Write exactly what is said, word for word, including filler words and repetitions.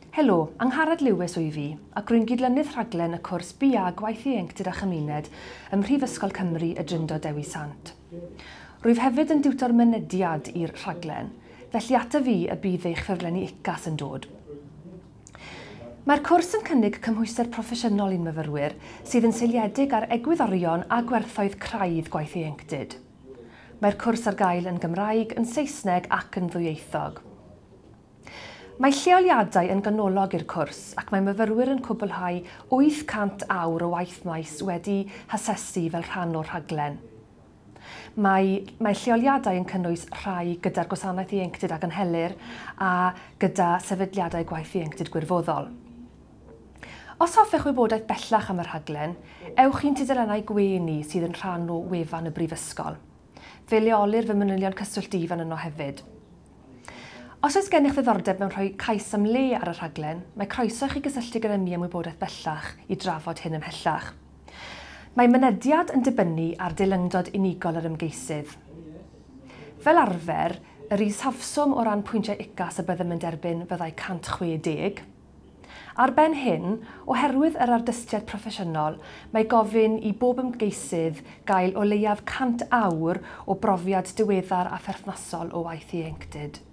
Helo, Angharad yw fi, ac rwy'n gydlynydd rhaglen y cwrs B A Gwaith Ieuenctid a Chymuned ym Mhrifysgol Cymru y Drindod Dewi Sant. Rwyf hefyd yn diwtor mynediad i'r rhaglen, felly ata fi y bydd eich ffurflenni ucas yn dod. Mae'r cwrs yn cynnig cymhwyster proffesiynol i'n myfyrwyr sydd yn seiliedig ar egwyddorion a gwerthoedd craidd gwaith ieuenctid. Mae'r cwrs ar gael yn Gymraeg, yn Saesneg ac yn ddwyieithog. Mae lleoliadau yn ganolog i'r cwrs ac mae myfyrwyr yn cwblhau wyth cant awr o waith maes wedi hasesu fel rhan o'r rhaglen. Mae, mae lleoliadau yn cynnwys rhai gyda'r gwasanaeth ieuenctid ac anhelir a gyda sefydliadau gwaith ieuenctid gwirfoddol. Os hoffech wybodaeth bellach am y rhaglen, ewch i'n tudalennau gwenu sydd yn rhan o wefan y Brifysgol. Fe leolir fy manylion cyswllt ifan yno hefyd. Os oes gennych ddiddordeb mewn rhoi cais am le ar y rhaglen, mae croeso i chi gysylltu gyda mi am wybodaeth bellach i drafod hyn ymhellach. Mae mynediad yn dibynnu ar dilyngdod unigol yr ymgeisydd. Fel arfer, yr ishafswm o ran pwyntiau ucas y byddem yn derbyn fyddai cant chwe deg. Ar ben hyn, oherwydd yr ardystiad proffesiynol, mae gofyn i bob ymgeisydd gael o leiaf cant awr o brofiad diweddar a pherthnasol o waith ieuenctid.